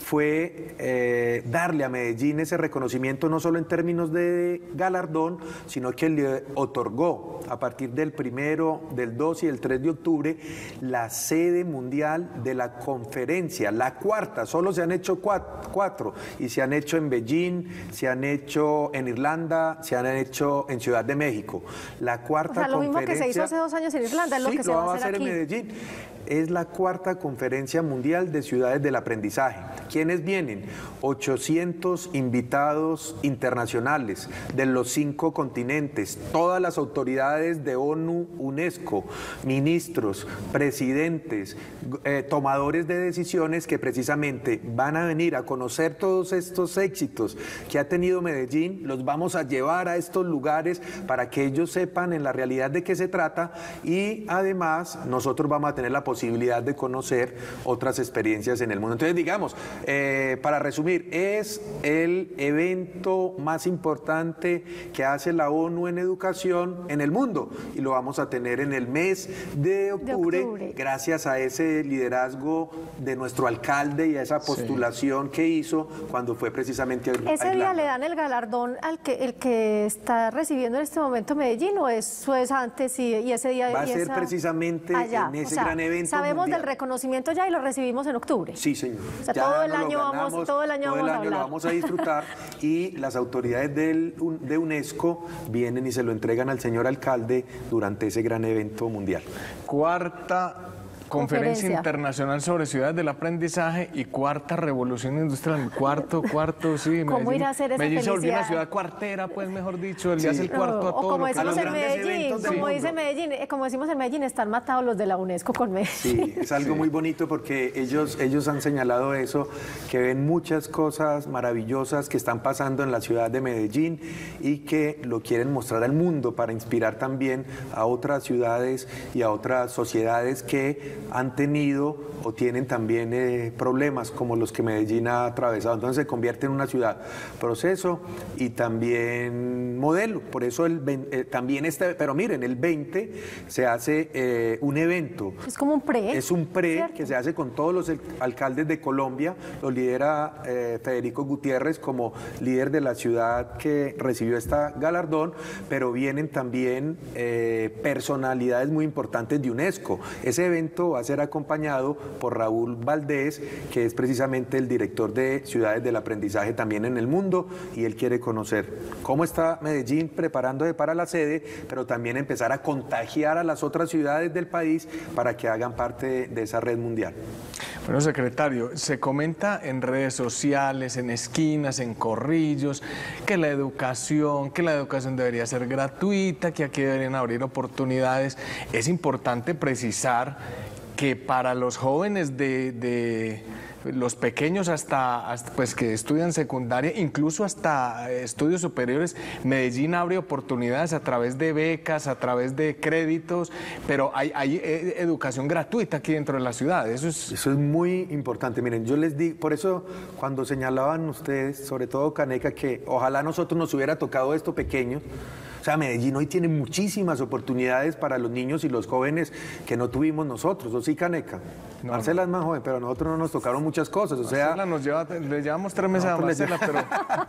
fue eh, darle a Medellín ese reconocimiento no solo en términos de galardón, sino que le otorgó a partir del primero, del dos y el tres de octubre la sede mundial de la conferencia, la cuarta. Solo se han hecho cuatro, cuatro y se han hecho en Beijing, se han hecho hecho en Irlanda, se han hecho en Ciudad de México. La cuarta o sea, lo conferencia... mismo que se hizo hace dos años en Irlanda, es lo sí, que se lo va a hacer, hacer aquí. en Medellín. Es la cuarta conferencia mundial de ciudades del aprendizaje. ¿Quiénes vienen? ochocientos invitados internacionales de los cinco continentes, todas las autoridades de ONU, UNESCO, ministros, presidentes, eh, tomadores de decisiones que precisamente van a venir a conocer todos estos éxitos que ha tenido Medellín. Los vamos a llevar a estos lugares para que ellos sepan en la realidad de qué se trata, y además nosotros vamos a tener la posibilidad de conocer otras experiencias en el mundo. Entonces, digamos, eh, para resumir, es el evento más importante que hace la ONU en educación en el mundo, y lo vamos a tener en el mes de octubre, de octubre. gracias a ese liderazgo de nuestro alcalde y a esa postulación sí. que hizo cuando fue precisamente a Ese Irlanda. día le dan el galardón al que el que está recibiendo en este momento Medellín, o eso es antes y, y ese día va a y ser esa... precisamente allá. en ese o sea, gran evento sabemos mundial. del reconocimiento ya y lo recibimos en octubre. Sí, señor. O sea, Ya todo el nos lo año ganamos, vamos, todo el año todo vamos el a año lo hablar. vamos a disfrutar y las autoridades del, de UNESCO vienen y se lo entregan al señor alcalde durante ese gran evento mundial. Cuarta Conferencia Conferencia. Internacional sobre Ciudades del Aprendizaje y cuarta Revolución Industrial. Cuarto, cuarto, sí. ¿Cómo Medellín- ir a hacer esa Medellín se volvió una felicidad? ciudad cuartera, pues mejor dicho, el día es el cuarto a o todo como lo que decimos va a en ser. Medellín, eventos del como mundo. dice Medellín, eh, como decimos en Medellín, están matados los de la UNESCO con Medellín. Sí, es algo muy bonito porque ellos, ellos han señalado eso, que ven muchas cosas maravillosas que están pasando en la ciudad de Medellín y que lo quieren mostrar al mundo para inspirar también a otras ciudades y a otras sociedades que han tenido o tienen también eh, problemas como los que Medellín ha atravesado. Entonces se convierte en una ciudad proceso y también modelo. Por eso el, eh, también este, pero miren, el veinte se hace eh, un evento. Es como un pre. Es un pre ¿cierto? que se hace con todos los alcaldes de Colombia, lo lidera eh, Federico Gutiérrez como líder de la ciudad que recibió este galardón, pero vienen también eh, personalidades muy importantes de UNESCO. Ese evento va a ser acompañado por Raúl Valdés, que es precisamente el director de Ciudades del Aprendizaje también en el mundo, y él quiere conocer cómo está Medellín preparándose para la sede, pero también empezar a contagiar a las otras ciudades del país para que hagan parte de esa red mundial. Bueno, secretario, se comenta en redes sociales, en esquinas, en corrillos, que la educación, que la educación debería ser gratuita, que aquí deberían abrir oportunidades. Es importante precisar que para los jóvenes de, de los pequeños hasta, hasta pues que estudian secundaria, incluso hasta estudios superiores, Medellín abre oportunidades a través de becas, a través de créditos, pero hay, hay educación gratuita aquí dentro de la ciudad. Eso es... Eso es muy importante. Miren, yo les digo, por eso cuando señalaban ustedes, sobre todo Caneca, que ojalá a nosotros nos hubiera tocado esto pequeño. O sea, Medellín hoy tiene muchísimas oportunidades para los niños y los jóvenes que no tuvimos nosotros, ¿o sí, Caneca? No, Marcela no. es más joven, pero a nosotros no nos tocaron muchas cosas, o sea... Marcela nos lleva, le llevamos tres meses a Marcela, pero...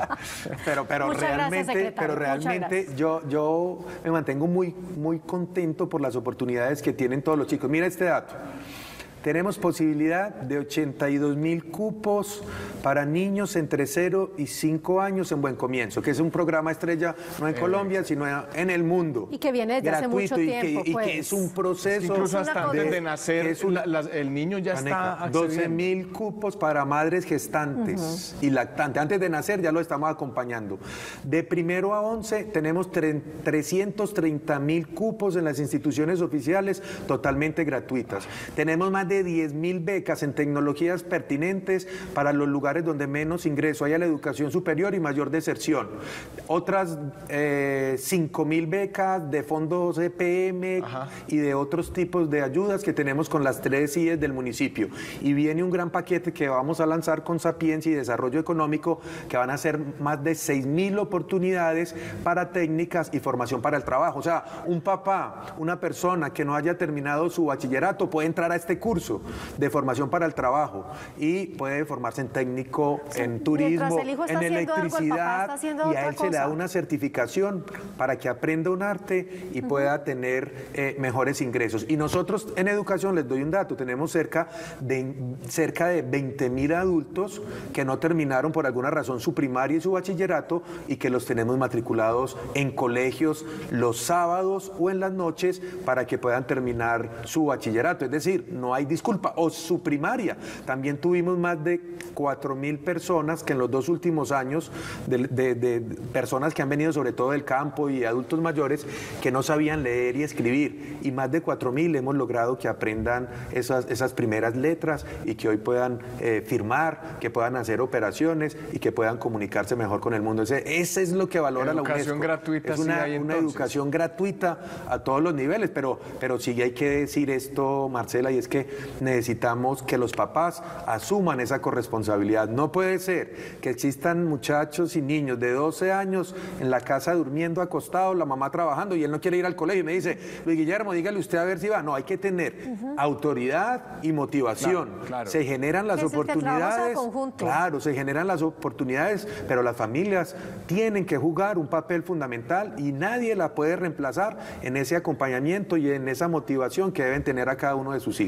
pero, pero Muchas gracias, realmente, secretario, pero muchas realmente yo, yo me mantengo muy, muy contento por las oportunidades que tienen todos los chicos. Mira este dato. Tenemos posibilidad de ochenta y dos mil cupos para niños entre cero y cinco años en Buen Comienzo, que es un programa estrella no en Colombia, sino en el mundo. Y que viene desde hace gratuito mucho y que, tiempo, y pues. que es un proceso. Incluso hasta una antes cosa- de nacer, es un- la- las- el niño ya está Caneca, doce accediendo. mil cupos para madres gestantes y lactantes. Antes de nacer ya lo estamos acompañando. De primero a once tenemos tre- trescientos treinta mil cupos en las instituciones oficiales totalmente gratuitas. Tenemos más de diez mil becas en tecnologías pertinentes para los lugares donde menos ingreso hay a la educación superior y mayor deserción. Otras eh, cinco mil becas de fondos E P M Ajá. y de otros tipos de ayudas que tenemos con las tres I E S del municipio. Y viene un gran paquete que vamos a lanzar con Sapiencia y Desarrollo Económico, que van a ser más de seis mil oportunidades para técnicas y formación para el trabajo. O sea, un papá, una persona que no haya terminado su bachillerato puede entrar a este curso de formación para el trabajo y puede formarse en técnico, en turismo, mientras el hijo está en haciendo algo, el papá electricidad, está haciendo y otra a él se le da cosa. una certificación para que aprenda un arte y pueda tener eh, mejores ingresos. Y nosotros en educación, les doy un dato, tenemos cerca de, cerca de veinte mil adultos que no terminaron por alguna razón su primaria y su bachillerato y que los tenemos matriculados en colegios los sábados o en las noches para que puedan terminar su bachillerato. Es decir, no hay disculpa. O su primaria. También tuvimos más de cuatro mil personas que en los dos últimos años, de, de- de personas que han venido sobre todo del campo y adultos mayores que no sabían leer y escribir. Y más de cuatro mil hemos logrado que aprendan esas, esas primeras letras y que hoy puedan eh, firmar, que puedan hacer operaciones y que puedan comunicarse mejor con el mundo. Ese, ese es lo que valora la UNESCO. Educación gratuita, Es sí una, hay, una entonces. educación gratuita a todos los niveles, pero, pero sí hay que decir esto, Marcela, y es que necesitamos que los papás asuman esa corresponsabilidad. No puede ser que existan muchachos y niños de doce años en la casa durmiendo acostados, la mamá trabajando y él no quiere ir al colegio y me dice, Luis Guillermo, dígale usted a ver si va. No, hay que tener autoridad y motivación. Claro, claro. Se generan las Que es el que trabaja oportunidades. conjunto. Claro, se generan las oportunidades, pero las familias tienen que jugar un papel fundamental y nadie la puede reemplazar en ese acompañamiento y en esa motivación que deben tener a cada uno de sus hijos. Esta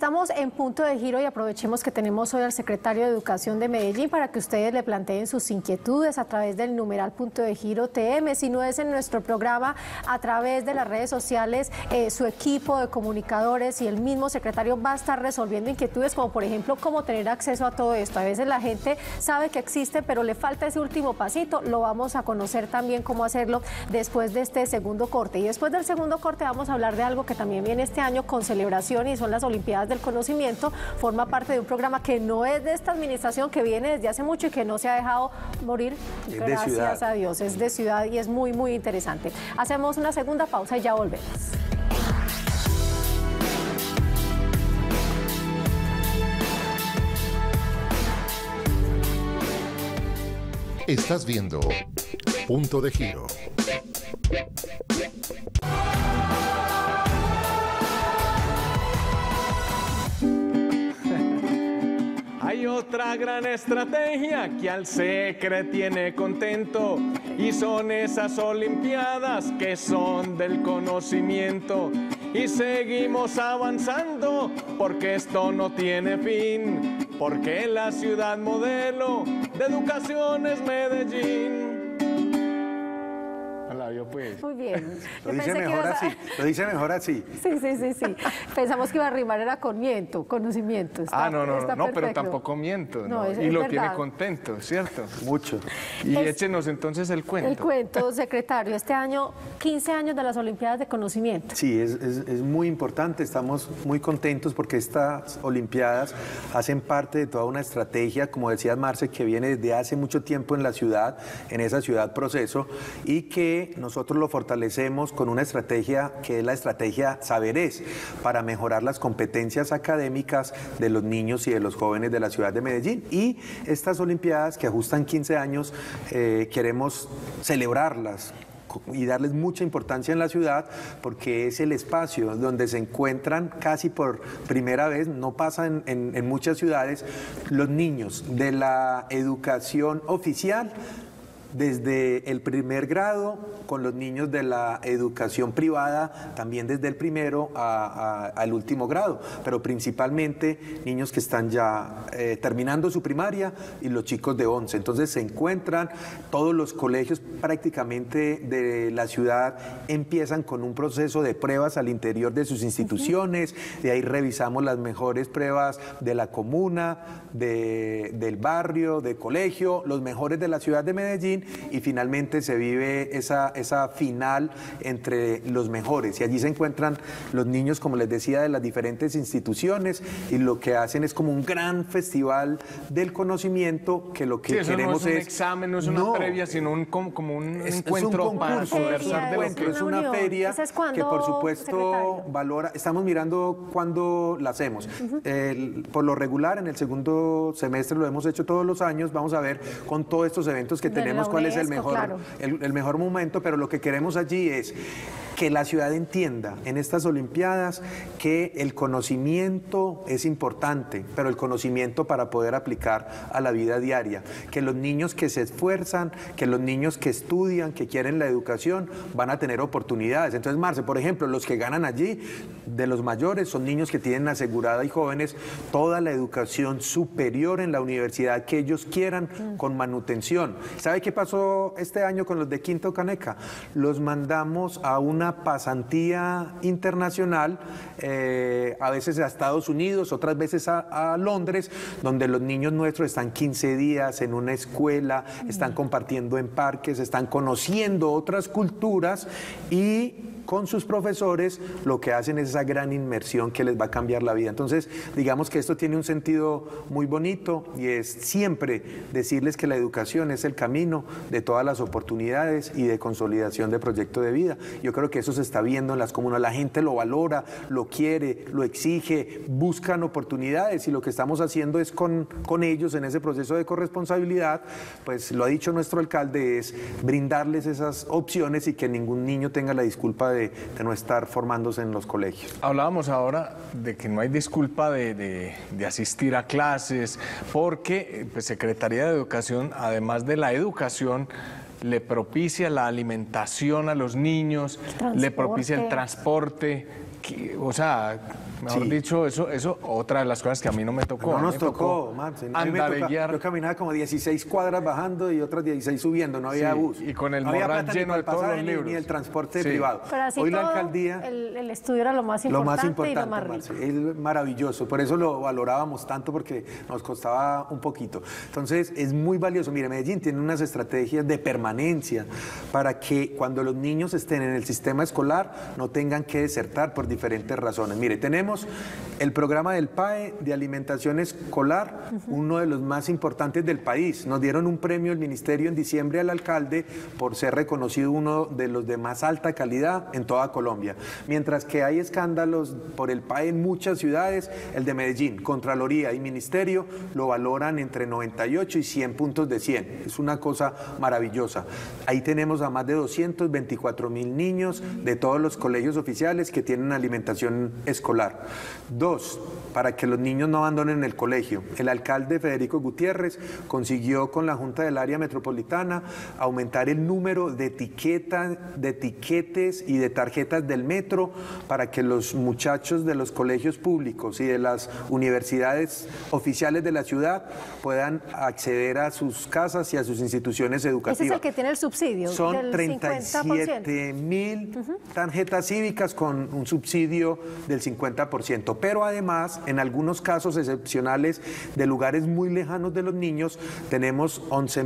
Estamos en Punto de Giro y aprovechemos que tenemos hoy al secretario de Educación de Medellín para que ustedes le planteen sus inquietudes a través del numeral Punto de Giro T M. Si no es en nuestro programa, a través de las redes sociales, eh, su equipo de comunicadores y el mismo secretario va a estar resolviendo inquietudes como, por ejemplo, cómo tener acceso a todo esto. A veces la gente sabe que existe, pero le falta ese último pasito. Lo vamos a conocer también cómo hacerlo después de este segundo corte. Y después del segundo corte vamos a hablar de algo que también viene este año con celebración y son las Olimpiadas del Conocimiento. Forma parte de un programa que no es de esta administración, que viene desde hace mucho y que no se ha dejado morir, es gracias a Dios. Es de ciudad y es muy, muy interesante. Hacemos una segunda pausa y ya volvemos. Estás viendo Punto de Giro. Hay otra gran estrategia que al Secre tiene contento y son esas Olimpiadas que son del conocimiento. Y seguimos avanzando porque esto no tiene fin, porque la ciudad modelo de educación es Medellín. Yo pues. Muy bien. Lo dice mejor así, a... lo dice mejor así. Sí, sí, sí, sí. Pensamos que iba a rimar era con miento, conocimiento. Está, ah, no, no, está no, perfecto. pero tampoco miento, ¿no? No, es, y es lo verdad. Tiene contento, ¿cierto? Mucho. Y es, échenos entonces el cuento. El cuento, secretario. Este año, quince años de las Olimpiadas de Conocimiento. Sí, es, es, es muy importante, estamos muy contentos porque estas Olimpiadas hacen parte de toda una estrategia, como decía Marce, que viene desde hace mucho tiempo en la ciudad, en esa ciudad proceso, y que nosotros lo fortalecemos con una estrategia que es la estrategia Saberes, para mejorar las competencias académicas de los niños y de los jóvenes de la ciudad de Medellín. Y estas Olimpiadas que ajustan quince años, eh, queremos celebrarlas y darles mucha importancia en la ciudad porque es el espacio donde se encuentran casi por primera vez, no pasa en, en, en muchas ciudades, los niños de la educación oficial desde el primer grado, con los niños de la educación privada, también desde el primero a, a, al último grado, pero principalmente niños que están ya eh, terminando su primaria y los chicos de once. Entonces se encuentran, todos los colegios prácticamente de la ciudad empiezan con un proceso de pruebas al interior de sus instituciones, de ahí revisamos las mejores pruebas de la comuna, de, del barrio, de colegio, los mejores de la ciudad de Medellín, y finalmente se vive esa, esa final entre los mejores. Y allí se encuentran los niños, como les decía, de las diferentes instituciones, y lo que hacen es como un gran festival del conocimiento, que lo que sí, eso queremos no es un es... examen, no es una no, previa, sino un, como, como un es, encuentro es un para concurso, conversar de lo que... Es una feria es que por supuesto secretario? valora, estamos mirando cuándo la hacemos. Uh-huh. El, por lo regular, en el segundo semestre lo hemos hecho todos los años, vamos a ver con todos estos eventos que de tenemos cuál es el mejor, claro. el, el mejor momento, pero lo que queremos allí es que la ciudad entienda en estas Olimpiadas que el conocimiento es importante, pero el conocimiento para poder aplicar a la vida diaria, que los niños que se esfuerzan, que los niños que estudian, que quieren la educación, van a tener oportunidades. Entonces, Marce, por ejemplo, los que ganan allí, de los mayores, son niños que tienen asegurada, y jóvenes, toda la educación superior en la universidad que ellos quieran, mm. con manutención. ¿Sabe qué pasó este año con los de Quinto Caneca? Los mandamos a una pasantía internacional, eh, a veces a Estados Unidos, otras veces a, a Londres, donde los niños nuestros están quince días en una escuela, mm. están compartiendo en parques, están conociendo otras culturas, y con sus profesores lo que hacen es esa gran inmersión que les va a cambiar la vida. Entonces, digamos que esto tiene un sentido muy bonito, y es siempre decirles que la educación es el camino de todas las oportunidades y de consolidación de proyecto de vida. Yo creo que eso se está viendo en las comunas, la gente lo valora, lo quiere, lo exige, buscan oportunidades, y lo que estamos haciendo es con, con ellos en ese proceso de corresponsabilidad, pues lo ha dicho nuestro alcalde, es brindarles esas opciones y que ningún niño tenga la disculpa de De, de no estar formándose en los colegios. Hablábamos ahora de que no hay disculpa de, de, de asistir a clases, porque pues, Secretaría de Educación, además de la educación, le propicia la alimentación a los niños, le propicia el transporte, que, o sea, mejor Sí. dicho, eso, eso, otra de las cosas que a mí no me tocó. No A mí nos me tocó, Marce. A mí me andar toca- guiar. Yo caminaba como dieciséis cuadras bajando y otras dieciséis subiendo, no había Sí, bus. y con el no había morral plata ni lleno para de el todos pasaje los ni- libros. Ni el transporte Sí. privado. Pero así Hoy la todo, alcaldía... el, el estudio era lo más Lo importante, más importante, y lo más rico. Marce, es maravilloso, por eso lo valorábamos tanto, porque nos costaba un poquito. Entonces, es muy valioso. Mire, Medellín tiene unas estrategias de permanencia para que cuando los niños estén en el sistema escolar no tengan que desertar por diferentes razones. Mire, tenemos el programa del P A E de alimentación escolar, uno de los más importantes del país. Nos dieron un premio el ministerio en diciembre al alcalde por ser reconocido uno de los de más alta calidad en toda Colombia. Mientras que hay escándalos por el P A E en muchas ciudades, el de Medellín, Contraloría y Ministerio lo valoran entre noventa y ocho y cien puntos de cien. Es una cosa maravillosa. Ahí tenemos a más de doscientos veinticuatro mil niños de todos los colegios oficiales que tienen alimentación escolar. Dos, para que los niños no abandonen el colegio. El alcalde Federico Gutiérrez consiguió con la Junta del Área Metropolitana aumentar el número de etiquetas, de etiquetes y de tarjetas del metro para que los muchachos de los colegios públicos y de las universidades oficiales de la ciudad puedan acceder a sus casas y a sus instituciones educativas. Ese es el que tiene el subsidio. Son del treinta y siete cincuenta por ciento. mil tarjetas cívicas con un subsidio del cincuenta por ciento. Pero además, en algunos casos excepcionales de lugares muy lejanos de los niños, tenemos once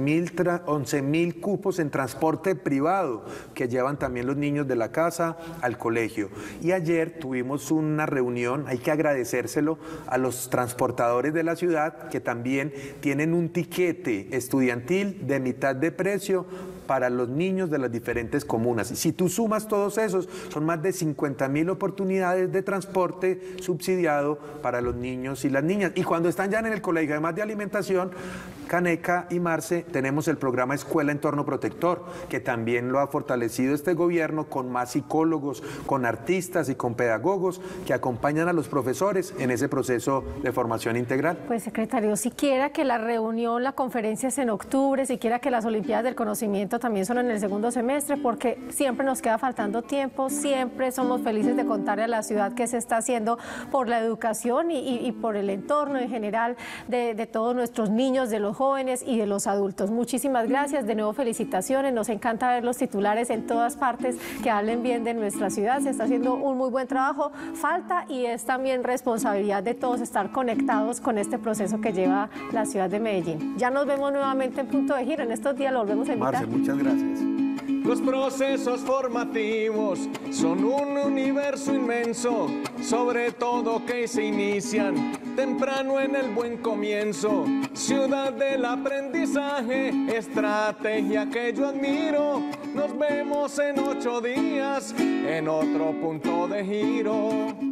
mil cupos en transporte privado que llevan también los niños de la casa al colegio. Y ayer tuvimos una reunión, hay que agradecérselo a los transportadores de la ciudad que también tienen un tiquete estudiantil de mitad de precio para los niños de las diferentes comunas. Y si tú sumas todos esos, son más de cincuenta mil oportunidades de transporte subsidiado para los niños y las niñas. Y cuando están ya en el colegio, además de alimentación, Caneca y Marce, tenemos el programa Escuela Entorno Protector, que también lo ha fortalecido este gobierno con más psicólogos, con artistas y con pedagogos que acompañan a los profesores en ese proceso de formación integral. Pues, secretario, siquiera que la reunión, la conferencia es en octubre, siquiera que las Olimpiadas del Conocimiento también son en el segundo semestre, porque siempre nos queda faltando tiempo, siempre somos felices de contarle a la ciudad qué se está haciendo por la educación y, y, y por el entorno en general de, de todos nuestros niños, de los jóvenes y de los adultos. Muchísimas gracias, de nuevo felicitaciones, nos encanta ver los titulares en todas partes que hablen bien de nuestra ciudad, se está haciendo un muy buen trabajo, falta y es también responsabilidad de todos estar conectados con este proceso que lleva la ciudad de Medellín. Ya nos vemos nuevamente en Punto de Giro, en estos días lo volvemos a invitar. Marce, muchas gracias. Los procesos formativos son un universo inmenso, sobre todo que se inician temprano en el buen comienzo. Ciudad del aprendizaje, estrategia que yo admiro. Nos vemos en ocho días en otro Punto de Giro.